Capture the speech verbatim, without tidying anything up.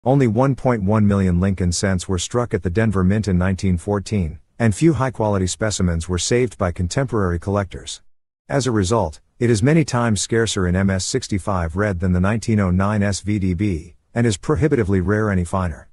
Only one point one million Lincoln cents were struck at the Denver Mint in nineteen fourteen, and few high-quality specimens were saved by contemporary collectors. As a result, it is many times scarcer in M S sixty-five red than the nineteen oh nine S V D B, and is prohibitively rare any finer.